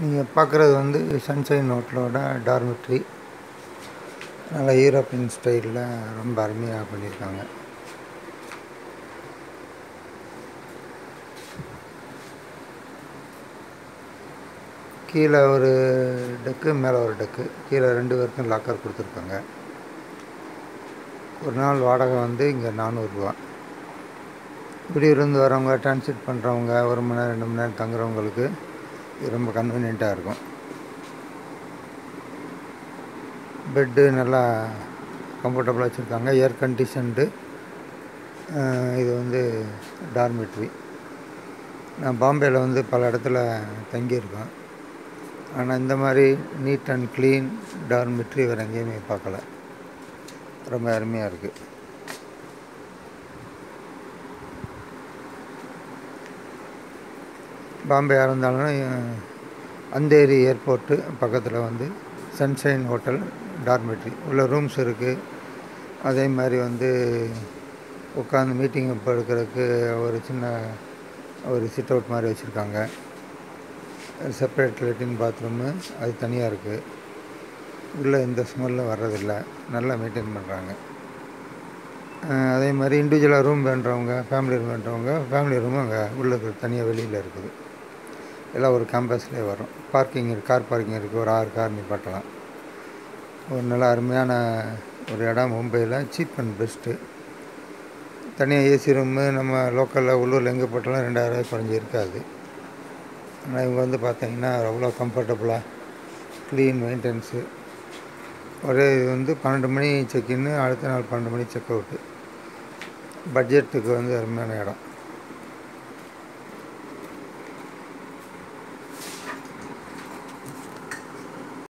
நீங்கள் பார்க்குறது வந்து சன்ஷைன் ஹோட்டலோட டார்மெட்ரி. நல்லா யூரோப்பியன் ஸ்டைலில் ரொம்ப அருமையாக பண்ணியிருக்காங்க. கீழே ஒரு டெக்கு, மேலே ஒரு டெக்கு. கீழே 2 பேருக்கும் லாக்கர் கொடுத்துருக்காங்க. ஒரு நாள் வாடகை வந்து இங்கே 400 ரூபா. வெளியூர்லேருந்து வரவங்க, டிரான்சிட் பண்ணுறவங்க, 1 மணி நேரம் 2 மணி நேரம் தங்குறவங்களுக்கு இது ரொம்ப கன்வீனியண்ட்டாக இருக்கும். பெட்டு நல்லா கம்ஃபர்டபுளாக வச்சுருக்காங்க. Air conditioned. இது வந்து டார்மெட்ரி. நான் பாம்பேயில் வந்து பல இடத்துல தங்கியிருக்கேன். ஆனால் இந்த மாதிரி நீட் அண்ட் க்ளீன் டார்மெட்ரி வேறு எங்கேயுமே பார்க்கல. ரொம்ப அருமையாக இருக்குது. பாம்பே இருந்தாலும் அந்தேரி ஏர்போர்ட்டு பக்கத்தில் வந்து சன்ஷைன் ஹோட்டல் டார்மெட்ரி உள்ள ரூம்ஸ் இருக்குது. அதே மாதிரி வந்து உட்காந்து மீட்டிங் இப்போ எடுக்கிறதுக்கு ஒரு சின்ன சிட் அவுட் மாதிரி வச்சுருக்காங்க. செப்பரேட் லெட்டின் பாத்ரூமு அது தனியாக இருக்குது. உள்ளே எந்த ஸ்மெல்லும் வர்றதில்லை. நல்லா மெயின்டைன் பண்ணுறாங்க. அதே மாதிரி இண்டிவிஜுவலாக ரூம் வேண்டுறவங்க, ஃபேமிலி ரூம் வேண்டுறவங்க ஃபேமிலி ரூமும் அங்கே உள்ளே தனியாக வெளியில் இருக்குது. எல்லாம் ஒரு கேம்பஸ்லேயே வரும். பார்க்கிங் இருக்குது, கார் பார்க்கிங் இருக்குது. ஒரு 6 கார் நிப்பாட்டலாம். ஒரு நல்ல அருமையான ஒரு இடம். மும்பையில் சீப் அண்ட் பெஸ்ட்டு. தனியாக ஏசி ரூமு நம்ம லோக்கலில் உள்ளூரில் எங்கே போட்டாலும் 2000 ரூபாய் குறைஞ்சி இருக்காது. ஆனால் இவங்க வந்து பார்த்திங்கன்னா அவ்வளோ கம்ஃபர்டபுளாக க்ளீன் மெயின்டெனன்ஸு. ஒரே இது வந்து 12 மணி செக்இன்னு, அடுத்த நாள் 12 மணி செக் அவுட்டு. பட்ஜெட்டுக்கு வந்து அருமையான இடம்.